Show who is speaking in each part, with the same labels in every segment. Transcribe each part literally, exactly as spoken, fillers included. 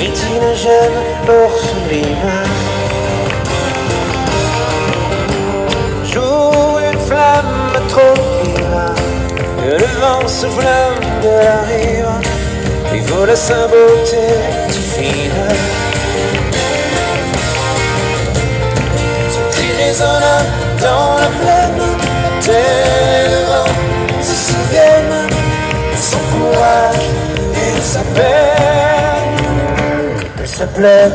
Speaker 1: vitrine jeune orpheline. Jour une flamme trop vive, que le vent souffle de la rive, il vola sa beauté divine. Ce cri résonna dans la plaine, tes vents se souviennent de son courage et de sa peine. Elle s'appelait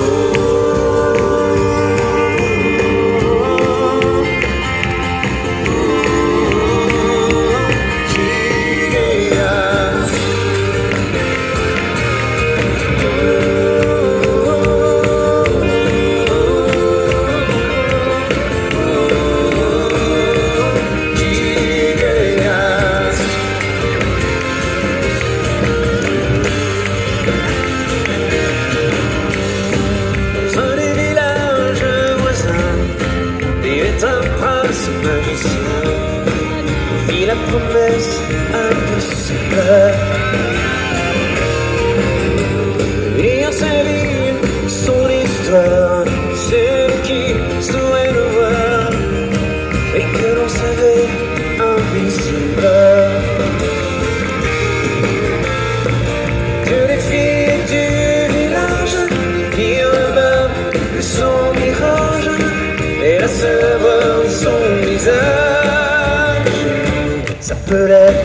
Speaker 1: la promesse impossible. Lire ses lignes, son histoire, c'est qui saurait le voir et que l'on savait invisible. Que les filles du village firent là-bas de son mirage et la savoir son visage s'appelait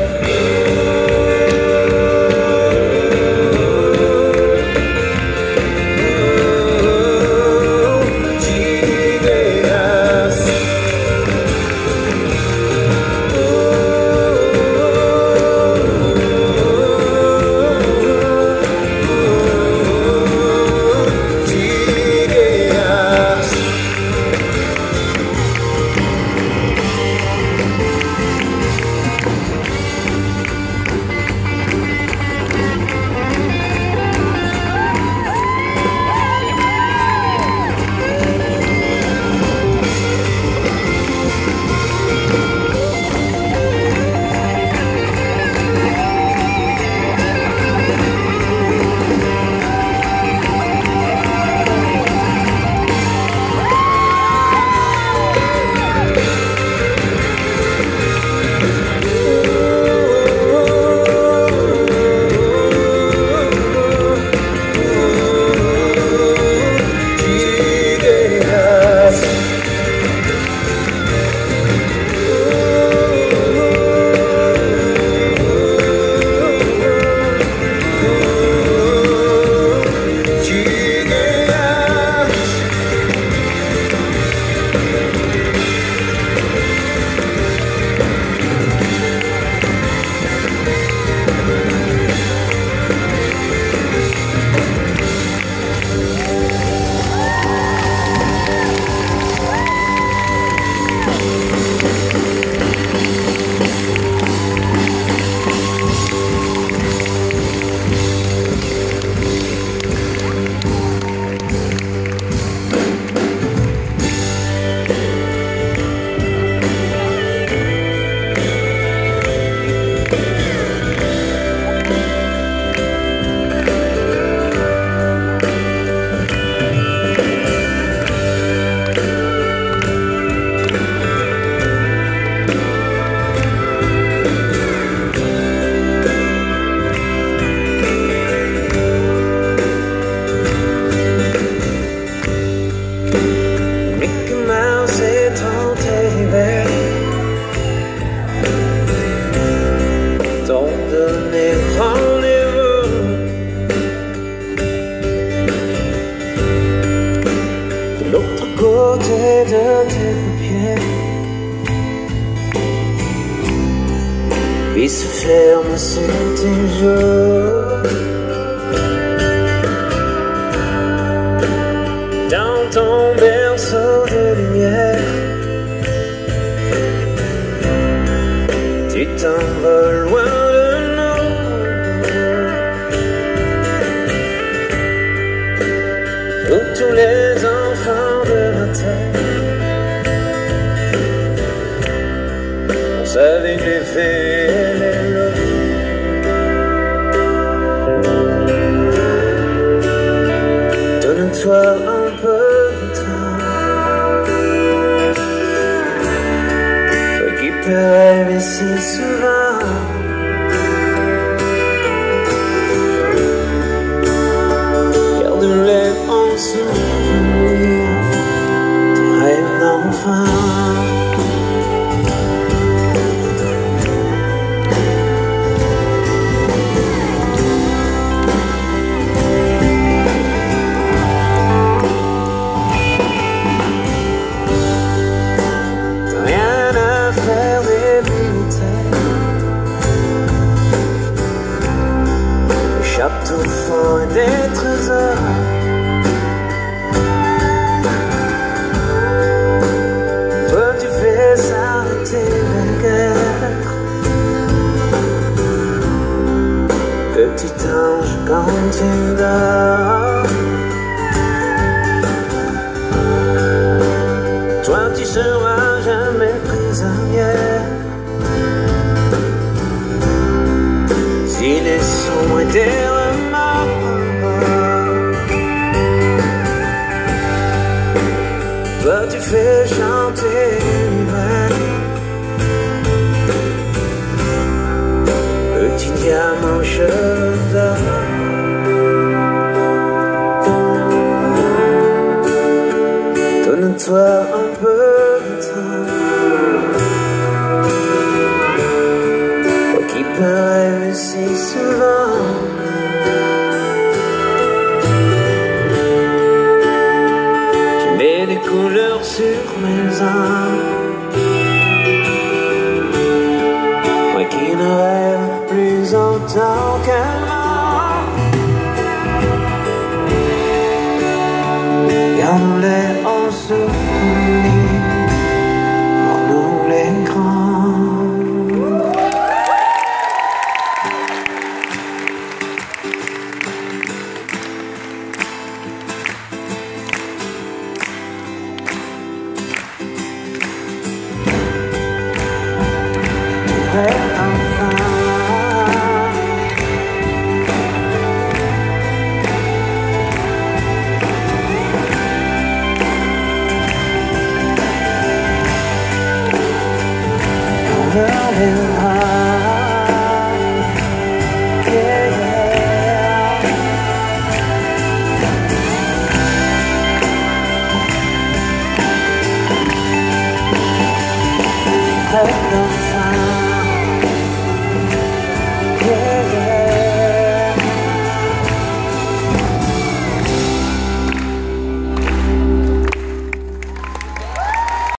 Speaker 1: il se ferme sur tes jours. Dans ton berceau de lumière, tu t'envoles loin de nous. Où tous les enfants de la terre on savait que les fées dehors. Toi tu seras jamais prisonnière. Si les sons étaient remords, toi tu fais chanter l'hiver. Petit diamant cheveux, donne-toi un peu de temps. Toi qui peux rêver si souvent. Tu mets des couleurs sur mes âmes. Moi qui ne rêve plus autant qu'avant. Garde-les en souvenir pour nous les grands. Et enfin yeah, yeah.